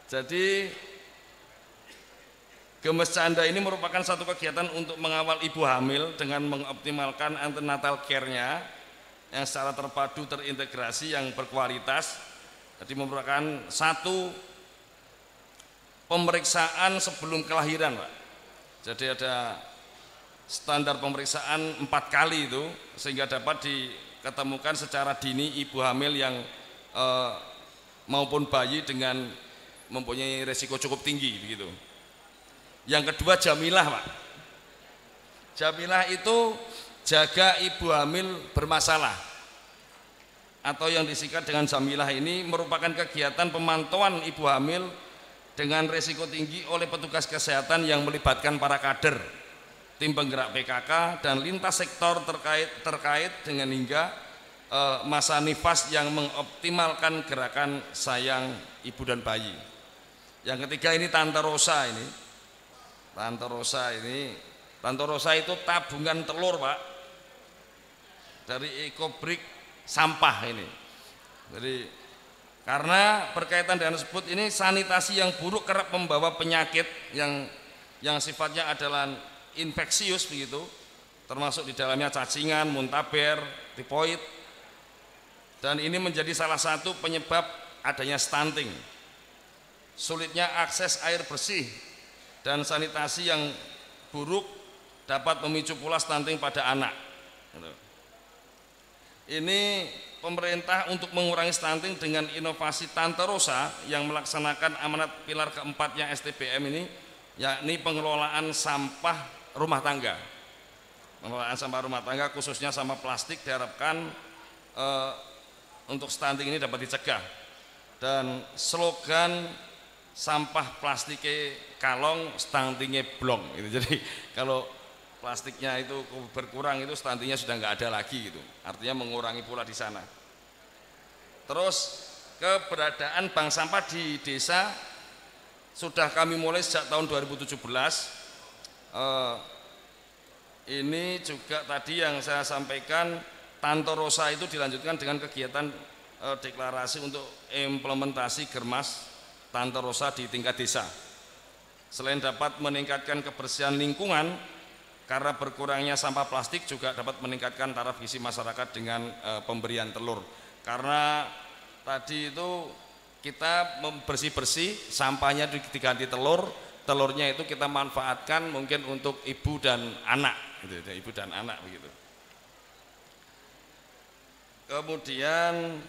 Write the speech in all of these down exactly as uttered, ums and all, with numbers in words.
Jadi Gemes Canda ini merupakan satu kegiatan untuk mengawal ibu hamil dengan mengoptimalkan antenatal care-nya yang secara terpadu terintegrasi yang berkualitas. Jadi merupakan satu pemeriksaan sebelum kelahiran, Pak. Jadi ada standar pemeriksaan empat kali itu sehingga dapat diketemukan secara dini ibu hamil yang eh, maupun bayi dengan mempunyai resiko cukup tinggi begitu. Yang kedua jamilah, Pak. Jamilah itu jaga ibu hamil bermasalah, atau yang disingkat dengan jamilah ini merupakan kegiatan pemantauan ibu hamil dengan resiko tinggi oleh petugas kesehatan yang melibatkan para kader, tim penggerak P K K dan lintas sektor terkait terkait dengan hingga e, masa nifas yang mengoptimalkan gerakan sayang ibu dan bayi. Yang ketiga ini Tante Rosa ini. Tante Rosa ini, Tante Rosa itu tabungan telur, Pak, dari ekobrik sampah ini. Jadi karena berkaitan dengan tersebut ini sanitasi yang buruk kerap membawa penyakit yang yang sifatnya adalah infeksius begitu, termasuk di dalamnya cacingan, muntaber, tifoid, dan ini menjadi salah satu penyebab adanya stunting, sulitnya akses air bersih dan sanitasi yang buruk dapat memicu pula stunting pada anak. Ini pemerintah untuk mengurangi stunting dengan inovasi Tante Rosa yang melaksanakan amanat pilar keempatnya S T B M ini, yakni pengelolaan sampah rumah tangga. Pengelolaan sampah rumah tangga khususnya sampah plastik diharapkan eh, untuk stunting ini dapat dicegah. Dan slogan sampah plastiknya kalong, stuntingnya blong. Gitu. Jadi kalau plastiknya itu berkurang itu stuntingnya sudah nggak ada lagi gitu. Artinya mengurangi pula di sana. Terus keberadaan bank sampah di desa sudah kami mulai sejak tahun dua ribu tujuh belas. Eh, ini juga tadi yang saya sampaikan, Tante Rosa itu dilanjutkan dengan kegiatan eh, deklarasi untuk implementasi Germas Tante Rosa di tingkat desa. Selain dapat meningkatkan kebersihan lingkungan karena berkurangnya sampah plastik, juga dapat meningkatkan taraf gizi masyarakat dengan e, pemberian telur. Karena tadi itu kita bersih-bersih, sampahnya diganti telur, telurnya itu kita manfaatkan mungkin untuk ibu dan anak, gitu, ibu dan anak begitu. Kemudian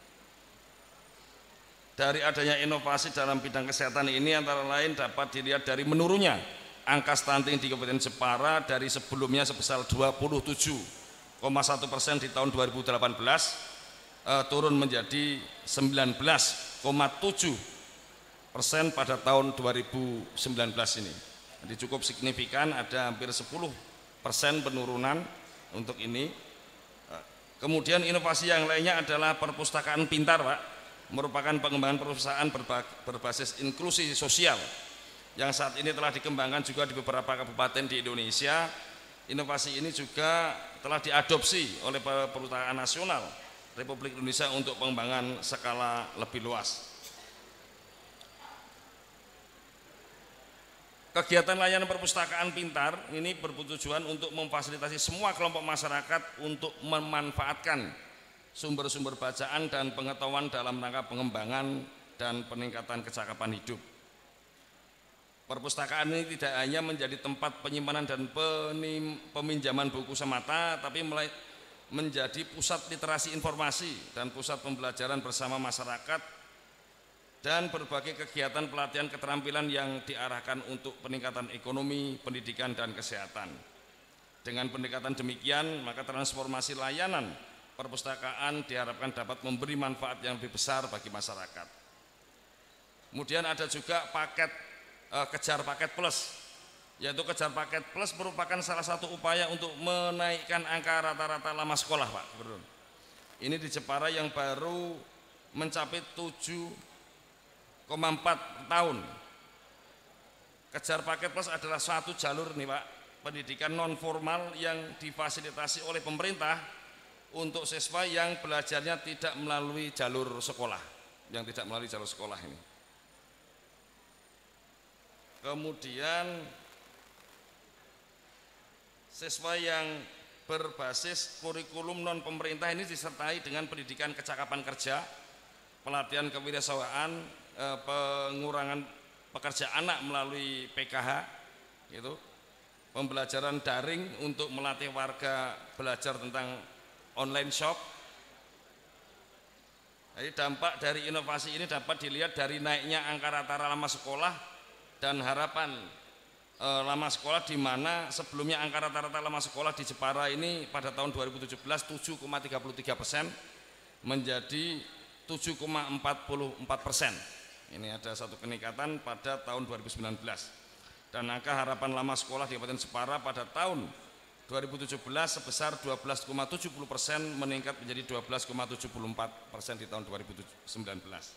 dari adanya inovasi dalam bidang kesehatan ini antara lain dapat dilihat dari menurunnya angka stunting di Kabupaten Jepara dari sebelumnya sebesar dua puluh tujuh koma satu persen di tahun dua ribu delapan belas eh, turun menjadi sembilan belas koma tujuh persen pada tahun dua ribu sembilan belas ini. Jadi cukup signifikan, ada hampir sepuluh persen penurunan untuk ini. Kemudian inovasi yang lainnya adalah perpustakaan pintar, Pak. Merupakan pengembangan perusahaan berbasis inklusi sosial yang saat ini telah dikembangkan juga di beberapa kabupaten di Indonesia. Inovasi ini juga telah diadopsi oleh perusahaan nasional Republik Indonesia untuk pengembangan skala lebih luas. Kegiatan layanan perpustakaan pintar ini bertujuan untuk memfasilitasi semua kelompok masyarakat untuk memanfaatkan sumber-sumber bacaan dan pengetahuan dalam rangka pengembangan dan peningkatan kecakapan hidup. Perpustakaan ini tidak hanya menjadi tempat penyimpanan dan peminjaman buku semata, tapi menjadi pusat literasi informasi dan pusat pembelajaran bersama masyarakat dan berbagai kegiatan pelatihan keterampilan yang diarahkan untuk peningkatan ekonomi, pendidikan, dan kesehatan. Dengan pendekatan demikian, maka transformasi layanan perpustakaan diharapkan dapat memberi manfaat yang lebih besar bagi masyarakat. Kemudian ada juga paket eh, Kejar Paket Plus, yaitu Kejar Paket Plus merupakan salah satu upaya untuk menaikkan angka rata-rata lama sekolah, Pak. Ini di Jepara yang baru mencapai tujuh koma empat tahun. Kejar Paket Plus adalah suatu jalur nih, Pak, pendidikan non formal yang difasilitasi oleh pemerintah untuk siswa yang belajarnya tidak melalui jalur sekolah, yang tidak melalui jalur sekolah ini. Kemudian siswa yang berbasis kurikulum non pemerintah ini disertai dengan pendidikan kecakapan kerja, pelatihan kewirausahaan, eh, pengurangan pekerja anak melalui P K H, gitu, pembelajaran daring untuk melatih warga belajar tentang online shop. Jadi dampak dari inovasi ini dapat dilihat dari naiknya angka rata lama sekolah dan harapan E, lama sekolah, di mana sebelumnya angka rata-rata lama sekolah di Jepara ini pada tahun dua ribu tujuh belas tujuh koma tiga tiga persen menjadi tujuh koma empat empat persen. Ini ada satu peningkatan pada tahun dua ribu sembilan belas. Dan angka harapan lama sekolah di Kabupaten Jepara pada tahun dua ribu tujuh belas sebesar dua belas koma tujuh nol persen meningkat menjadi dua belas koma tujuh empat persen di tahun dua ribu sembilan belas.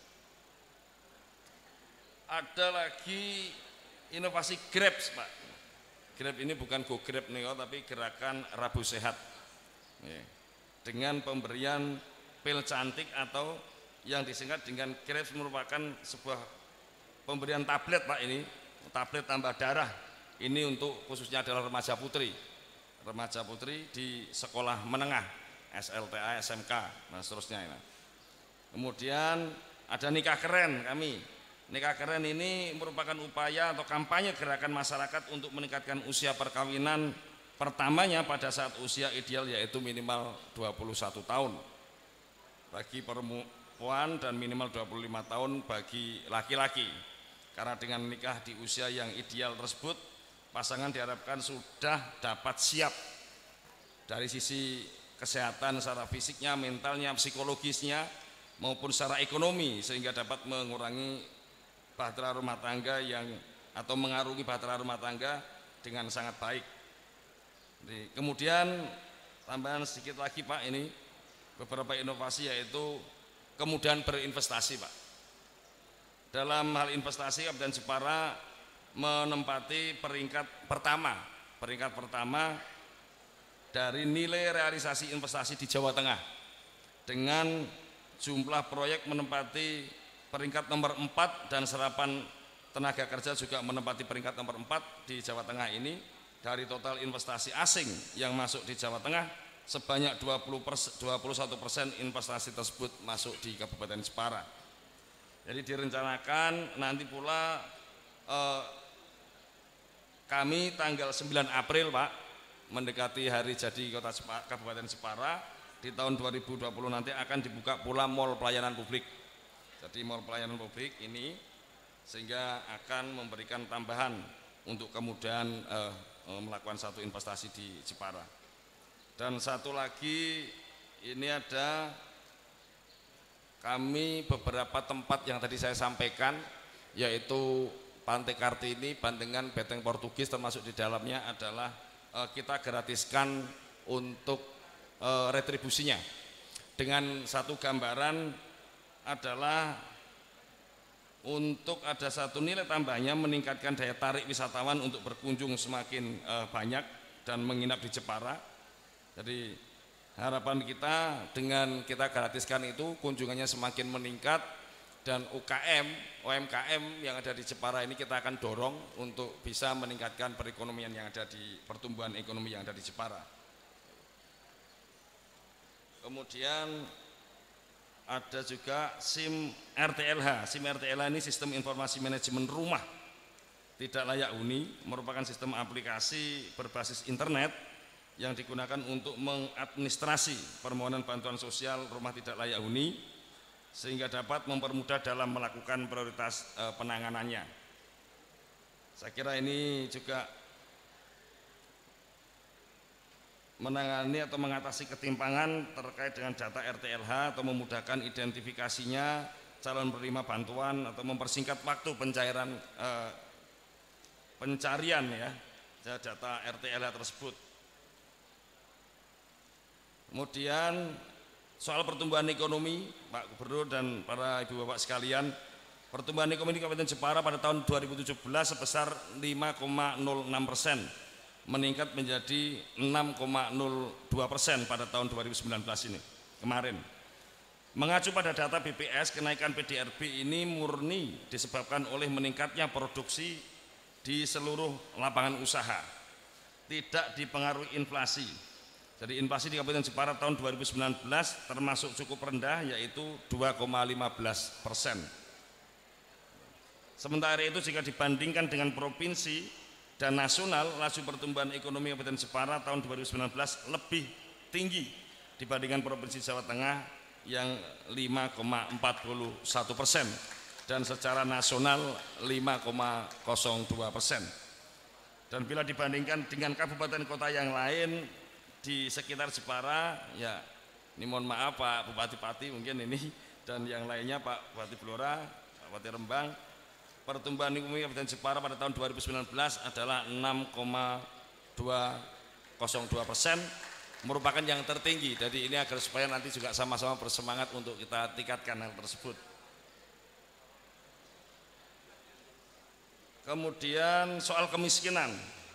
Ada lagi inovasi Grab, Pak. Grab ini bukan Go Grab nih, tapi gerakan Rabu Sehat, dengan pemberian pil cantik atau yang disingkat dengan Grab, merupakan sebuah pemberian tablet, Pak. Ini tablet tambah darah, ini untuk khususnya adalah remaja putri remaja putri di sekolah menengah, S L T A, S M K, dan seterusnya. Kemudian ada nikah keren kami. Nikah keren ini merupakan upaya atau kampanye gerakan masyarakat untuk meningkatkan usia perkawinan pertamanya pada saat usia ideal, yaitu minimal dua puluh satu tahun bagi perempuan dan minimal dua puluh lima tahun bagi laki-laki. Karena dengan nikah di usia yang ideal tersebut, pasangan diharapkan sudah dapat siap dari sisi kesehatan secara fisiknya, mentalnya, psikologisnya maupun secara ekonomi, sehingga dapat mengurangi bahtera rumah tangga yang atau mengarungi bahtera rumah tangga dengan sangat baik. Jadi, kemudian tambahan sedikit lagi, Pak, ini beberapa inovasi, yaitu kemudahan berinvestasi, Pak. Dalam hal investasi, Kabupaten Jepara menempati peringkat pertama peringkat pertama dari nilai realisasi investasi di Jawa Tengah, dengan jumlah proyek menempati peringkat nomor empat, dan serapan tenaga kerja juga menempati peringkat nomor empat di Jawa Tengah ini. Dari total investasi asing yang masuk di Jawa Tengah, sebanyak dua puluh satu persen investasi tersebut masuk di Kabupaten Jepara. Jadi direncanakan nanti pula eh, kami tanggal sembilan April, Pak, mendekati hari jadi Kota Jepara, Kabupaten Jepara, di tahun dua ribu dua puluh nanti akan dibuka pula mall pelayanan publik. Jadi mall pelayanan publik ini sehingga akan memberikan tambahan untuk kemudahan eh, melakukan satu investasi di Jepara. Dan satu lagi, ini ada kami beberapa tempat yang tadi saya sampaikan, yaitu Pantai Kartini, Bandengan, Beteng Portugis, termasuk di dalamnya adalah eh, kita gratiskan untuk eh, retribusinya, dengan satu gambaran adalah untuk ada satu nilai tambahnya meningkatkan daya tarik wisatawan untuk berkunjung semakin eh, banyak dan menginap di Jepara. Jadi harapan kita dengan kita gratiskan itu kunjungannya semakin meningkat, dan U K M, U M K M yang ada di Jepara ini kita akan dorong untuk bisa meningkatkan perekonomian yang ada di pertumbuhan ekonomi yang ada di Jepara. Kemudian ada juga SIM R T L H. SIM R T L H ini sistem informasi manajemen rumah tidak layak huni, merupakan sistem aplikasi berbasis internet yang digunakan untuk mengadministrasi permohonan bantuan sosial rumah tidak layak huni, sehingga dapat mempermudah dalam melakukan prioritas e, penanganannya. Saya kira ini juga menangani atau mengatasi ketimpangan terkait dengan data R T L H, atau memudahkan identifikasinya calon penerima bantuan, atau mempersingkat waktu pencairan eh, pencarian ya data R T L H tersebut. Kemudian soal pertumbuhan ekonomi, Pak Gubernur dan para ibu bapak sekalian, pertumbuhan ekonomi di Kabupaten Jepara pada tahun dua ribu tujuh belas sebesar lima koma nol enam persen, meningkat menjadi enam koma nol dua persen pada tahun dua ribu sembilan belas ini kemarin. Mengacu pada data B P S, kenaikan P D R B ini murni disebabkan oleh meningkatnya produksi di seluruh lapangan usaha, tidak dipengaruhi inflasi. Jadi inflasi di Kabupaten Jepara tahun dua ribu sembilan belas termasuk cukup rendah, yaitu dua koma lima belas persen. Sementara itu jika dibandingkan dengan provinsi dan nasional, laju pertumbuhan ekonomi Kabupaten Jepara tahun dua ribu sembilan belas lebih tinggi dibandingkan Provinsi Jawa Tengah yang lima koma empat puluh satu persen dan secara nasional lima koma nol dua persen. Dan bila dibandingkan dengan kabupaten kota yang lain di sekitar Jepara, ya ini mohon maaf Pak Bupati-Pati mungkin ini dan yang lainnya, Pak Bupati Blora, Pak Bupati Rembang, pertumbuhan ekonomi Kabupaten Jepara pada tahun dua ribu sembilan belas adalah enam koma dua nol dua persen, merupakan yang tertinggi. Jadi ini agar supaya nanti juga sama-sama bersemangat untuk kita tingkatkan hal tersebut. Kemudian soal kemiskinan,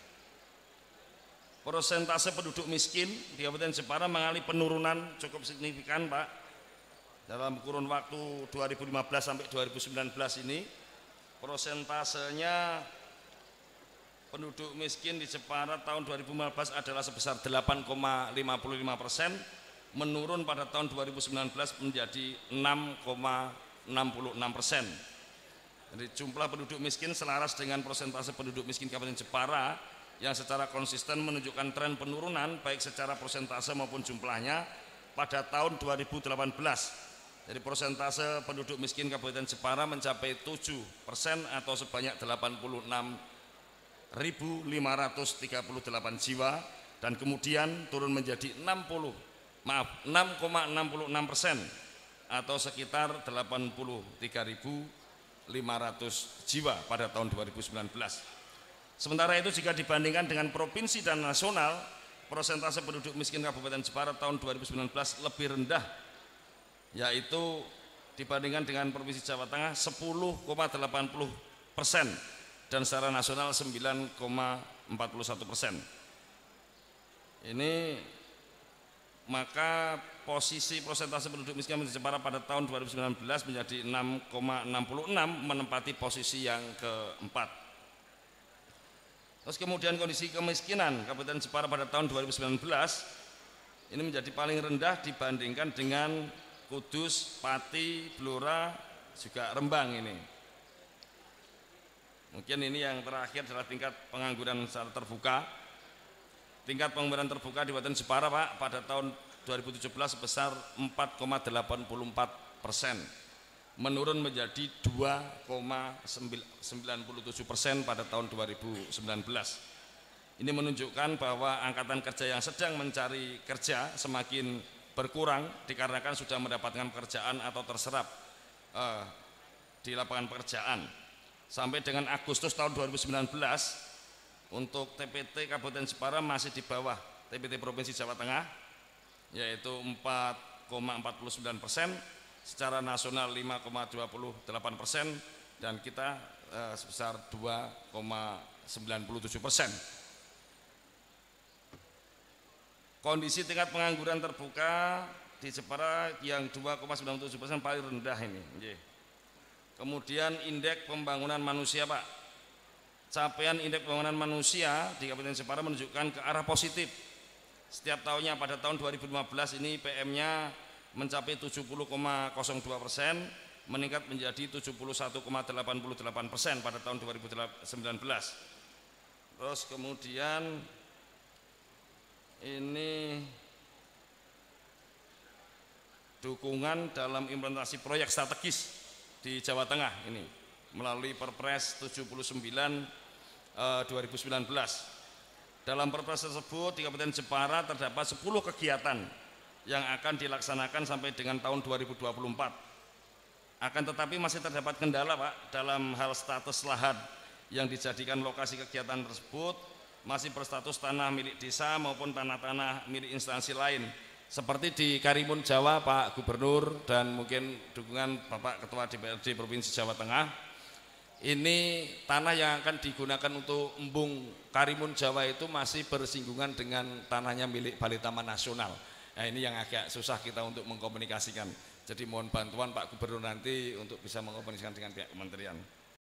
persentase penduduk miskin di Kabupaten Jepara mengalami penurunan cukup signifikan, Pak. Dalam kurun waktu dua ribu lima belas sampai dua ribu sembilan belas ini, persentasenya penduduk miskin di Jepara tahun dua ribu lima belas adalah sebesar delapan koma lima puluh lima persen, menurun pada tahun dua ribu sembilan belas menjadi enam koma enam puluh enam persen. Jadi jumlah penduduk miskin selaras dengan persentase penduduk miskin Kabupaten Jepara yang secara konsisten menunjukkan tren penurunan baik secara persentase maupun jumlahnya pada tahun dua ribu delapan belas. Jadi persentase penduduk miskin Kabupaten Jepara mencapai tujuh persen atau sebanyak delapan puluh enam ribu lima ratus tiga puluh delapan jiwa, dan kemudian turun menjadi enam puluh maaf enam koma enam puluh enam persen atau sekitar delapan puluh tiga ribu lima ratus jiwa pada tahun dua ribu sembilan belas. Sementara itu jika dibandingkan dengan provinsi dan nasional, persentase penduduk miskin Kabupaten Jepara tahun dua ribu sembilan belas lebih rendah, yaitu dibandingkan dengan Provinsi Jawa Tengah sepuluh koma delapan puluh persen dan secara nasional sembilan koma empat puluh satu persen. Ini maka posisi persentase penduduk miskin di Jepara pada tahun dua ribu sembilan belas menjadi enam koma enam puluh enam, menempati posisi yang keempat. Terus kemudian kondisi kemiskinan Kabupaten Jepara pada tahun dua ribu sembilan belas ini menjadi paling rendah dibandingkan dengan Kudus, Pati, Blora, juga Rembang ini. Mungkin ini yang terakhir adalah tingkat pengangguran secara terbuka. Tingkat pengangguran terbuka di Kabupaten Jepara, Pak, pada tahun dua ribu tujuh belas sebesar empat koma delapan puluh empat persen, menurun menjadi dua koma sembilan puluh tujuh persen pada tahun dua ribu sembilan belas. Ini menunjukkan bahwa angkatan kerja yang sedang mencari kerja semakin berkurang dikarenakan sudah mendapatkan pekerjaan atau terserap eh, di lapangan pekerjaan. Sampai dengan Agustus tahun dua ribu sembilan belas untuk T P T Kabupaten Jepara masih di bawah T P T Provinsi Jawa Tengah, yaitu empat koma empat puluh sembilan persen, secara nasional lima koma dua puluh delapan persen, dan kita eh, sebesar dua koma sembilan puluh tujuh persen. Kondisi tingkat pengangguran terbuka di Jepara yang dua koma sembilan puluh tujuh persen paling rendah ini. Kemudian indeks pembangunan manusia, Pak. Capaian indeks pembangunan manusia di Kabupaten Jepara menunjukkan ke arah positif. Setiap tahunnya pada tahun dua ribu lima belas ini P M-nya mencapai tujuh puluh koma nol dua persen, meningkat menjadi tujuh puluh satu koma delapan puluh delapan persen pada tahun dua ribu sembilan belas. Terus kemudian ini dukungan dalam implementasi proyek strategis di Jawa Tengah ini melalui Perpres tujuh puluh sembilan eh, dua ribu sembilan belas. Dalam Perpres tersebut di Kabupaten Jepara terdapat sepuluh kegiatan yang akan dilaksanakan sampai dengan tahun dua ribu dua puluh empat. Akan tetapi masih terdapat kendala, Pak, dalam hal status lahan yang dijadikan lokasi kegiatan tersebut masih berstatus tanah milik desa maupun tanah-tanah milik instansi lain. Seperti di Karimun Jawa, Pak Gubernur, dan mungkin dukungan Bapak Ketua D P R D Provinsi Jawa Tengah, ini tanah yang akan digunakan untuk embung Karimun Jawa itu masih bersinggungan dengan tanahnya milik Balai Taman Nasional. Nah, ini yang agak susah kita untuk mengkomunikasikan. Jadi mohon bantuan Pak Gubernur nanti untuk bisa mengkomunikasikan dengan pihak kementerian.